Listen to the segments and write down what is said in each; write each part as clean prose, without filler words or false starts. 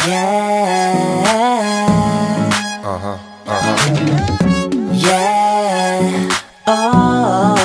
Yeah. Yeah. Oh.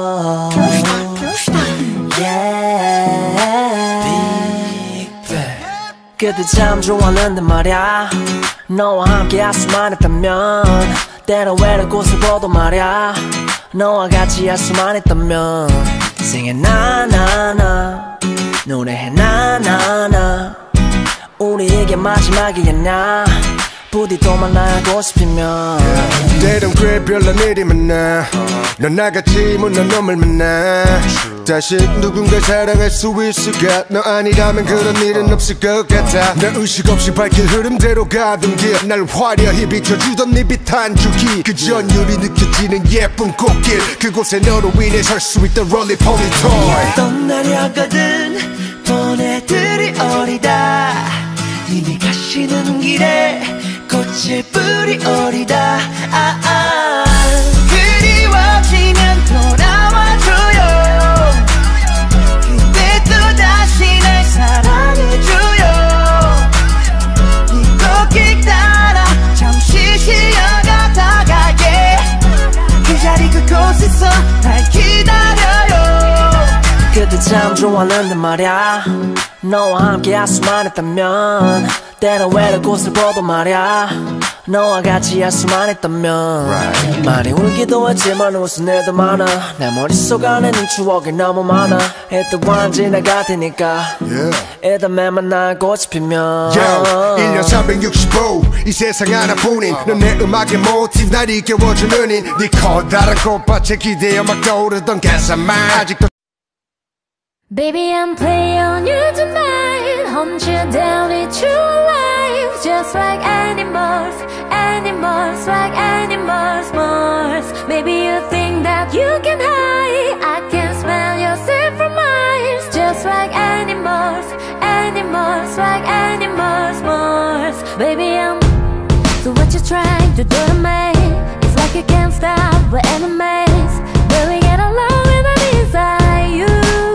Yeah. Big Bang. 그때 참 좋았는데 말야. 너와 함께 할 수만 있다면 때로 외로운 곳을 보도 말야. 너와 같이 할 수만 있다면 Singing na na na 노래해 na na na 우리에게 마지막이었나 부디 또 만나고 싶으면 때론 그래 별난 일이 많아 넌 나같이 못난 놈을 만나 다시 누군가 사랑할 수 있을까 너 아니라면 그런 일은 없을 것 같아 난 의식 없이 밝힌 흐름대로 가던 길 날 화려히 비춰주던 네 빛한 줄기 그 전율이 느껴지는 예쁜 꽃길 그곳에 너로 인해 설 수 있던 롤리 포니토이 떠나려거든 보내드릴 어리다 이미 가시는 길에 꽃을 뿌리오리다 그리워지면 돌아와줘요 그때 또 다시 날 사랑해줘요 이 꽃길 따라 잠시 쉬어가다가게 그 자리 그곳에서 날 기다려요 그때 참 좋았는데 말야 너와 함께 할 수만 있다면 때로 외로운 곳을 보도 말야 너와 같이 할 수만 있다면 많이 울기도 했지만 웃은 일도 많아 내 머릿속 안에 네 추억이 너무 많아 이또한 지나갈 테니까 일단 매만 나고 싶으면 1년 365 이 세상 하나뿐인 넌 내 음악의 모티브 날 이겨워주는 네 커다란 꽃밭에 기대어 막 떠오르던 가사만 아직도 Baby, I'm playing on you tonight. Hunt you down into life. Just like animals, animals, like animals, Mars. Maybe you think that you can hide. I can smell yourself from miles. Just like animals, animals, like animals, Mars. Baby, so what you trying to do to me? It's like you can't stop, we're enemies. But we get along when I'm inside you.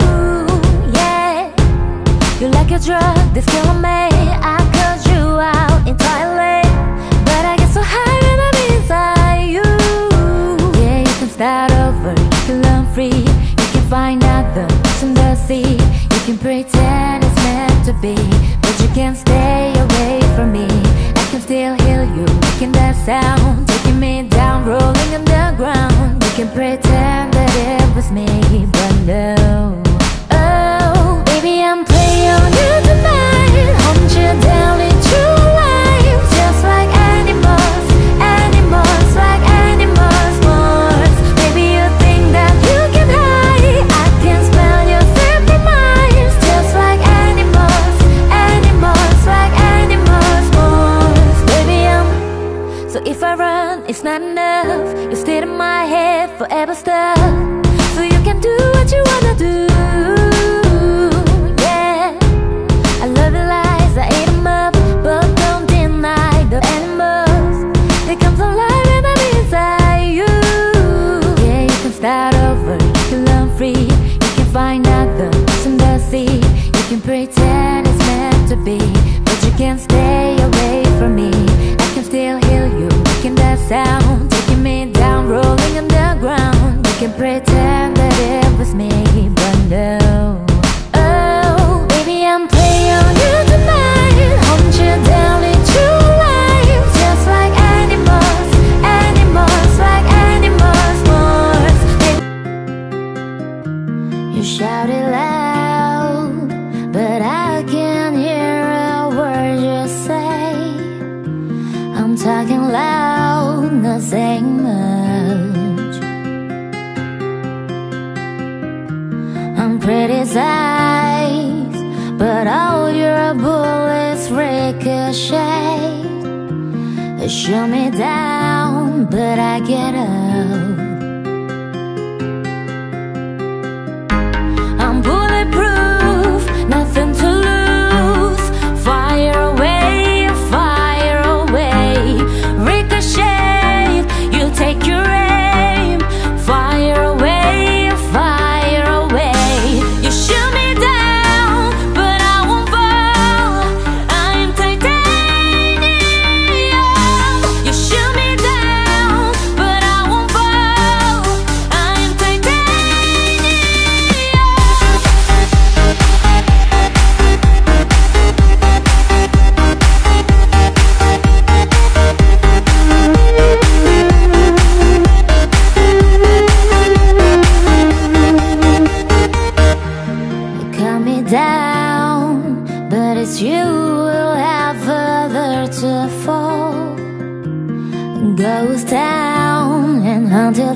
You like a drug that's killing me. I cut you out entirely, but I get so high when I'm inside you. Yeah, you can start over, you can learn free. You can find out the in the sea. You can pretend it's meant to be, but you can't stay away from me. I can still hear you making that sound, taking me down, rolling underground. You can pretend that it was me, but no. Oh, baby, I'm playing on you tonight. Hunt you down into life. Just like animals, animals, like animals, Mars. Maybe you think that you can hide. I can smell yourself from miles. Just like animals, animals, like animals, Mars. Baby, so if I run, it's not enough. You stay in my head, forever stuck. So you can do what you wanna do. I love the lies, I ate them up, but don't deny the animals. They come to life when I'm inside you. Yeah, you can start over, you can learn free. You can find out the in the sea. You can pretend it's meant to be, but you can't stay away from me. I can still hear you making that sound, taking me down, rolling underground. You can pretend that it was me, but no. Oh, baby, I'm playing on you tonight. Hunt you down into life. Just like animals, animals, like animals, Mars. You shout it loud, but I can't hear a word you say. I'm talking loud, not saying much. I'm criticized, but all your bullets ricochet. They shoot me down, but I get up. I'm bulletproof, nothing to lose. Fire away, fire away. Ricochet, you take your aim. Fire away, fire away. You shoot me down, but I won't fall. I'm titanium.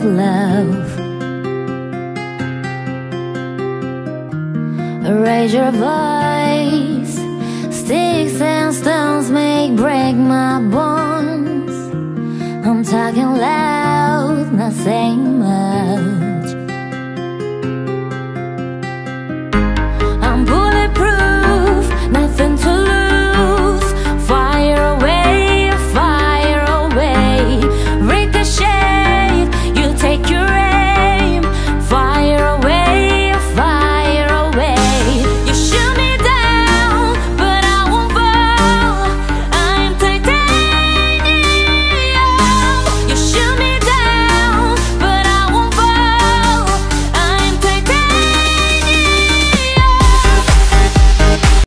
love. Raise your voice. Sticks and stones may break my bones. I'm talking loud, not saying